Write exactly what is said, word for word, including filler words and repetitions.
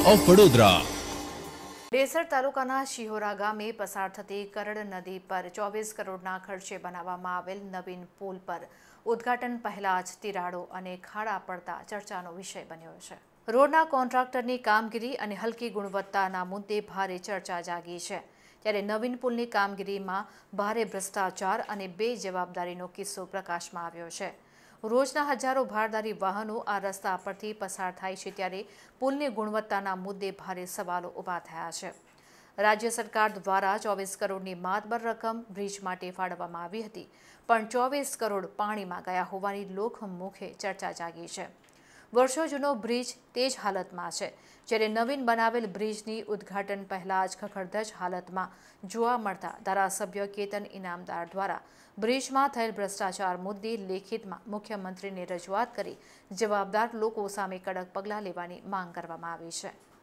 Of Vadodara. Desar તાલુકાના શિહોરા ગામે પસાર થતી કરડ નદી પર ચોવીસ કરોડના ખર્ચે બનાવવામાં આવેલ નવીન પુલ પર ઉદ્ઘાટન પહેલા જ તિરાડો અને ખાડા પડતા ચર્ચાનો વિષય બન્યો છે. રોડના કોન્ટ્રાક્ટરની કામગીરી અને હલકી ગુણવત્તાના મુદ્દે ભારે ચર્ચા જાગી છે. ત્યારે નવીન પુલની કામગીરીમાં ભારે ભ્રષ્ટાચાર અને બેજવાબદારીનો કિસ્સો પ્રકાશમાં આવ્યો છે. રોજના હજારો ભારદારી વાહનો આ રસ્તા પરથી પસાર થાય છે, ત્યારે પુલની ગુણવત્તાના મુદ્દે ભારે સવાલો ઊભા થયા છે. રાજ્ય સરકાર દ્વારા ચોવીસ કરોડની માતબર રકમ બ્રિજ માટે ફાળવવામાં આવી હતી, પણ ચોવીસ કરોડ પાણીમાં ગયા હોવાની લોકમુખે ચર્ચા જાગી છે. વર્ષો જૂનો બ્રિજ તે જ હાલતમાં છે, જ્યારે નવીન બનાવેલ બ્રિજની ઉદ્ઘાટન પહેલા જ ખખડધજ હાલતમાં જોવા મળતા ધારાસભ્ય કેતન ઇનામદાર દ્વારા બ્રિજમાં થયેલ ભ્રષ્ટાચાર મુદ્દે લેખિતમાં મુખ્યમંત્રીને રજૂઆત કરી જવાબદાર લોકો સામે કડક પગલાં લેવાની માંગ કરવામાં આવી છે.